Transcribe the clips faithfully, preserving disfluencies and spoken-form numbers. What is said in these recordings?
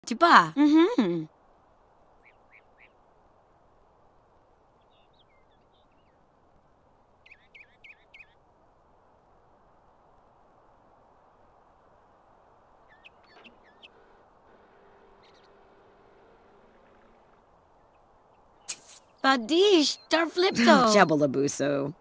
Tupa. Mm-hmm. Badish, Darflipso. Jabalabuso.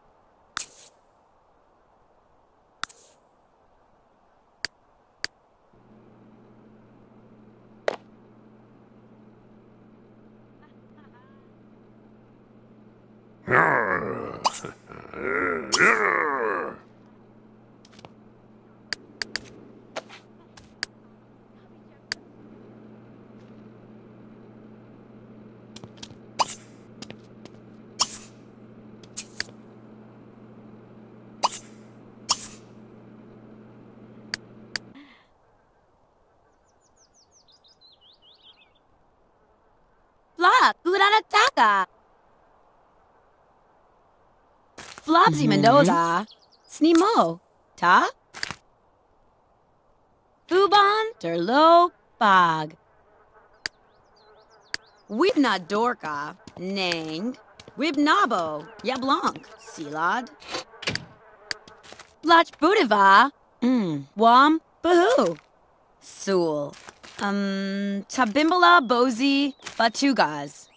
Flop, Uranataka. Flopsy Mendoza. Snimo. Ta? Fuban, Terlo, Bog. Wibna Dorka. Nang. Wibnabo. Yablonk. Silad. Blach Budiva. Mm. Wam. Bahoo. Sul. Um. Tabimbala Bozi. Batugas.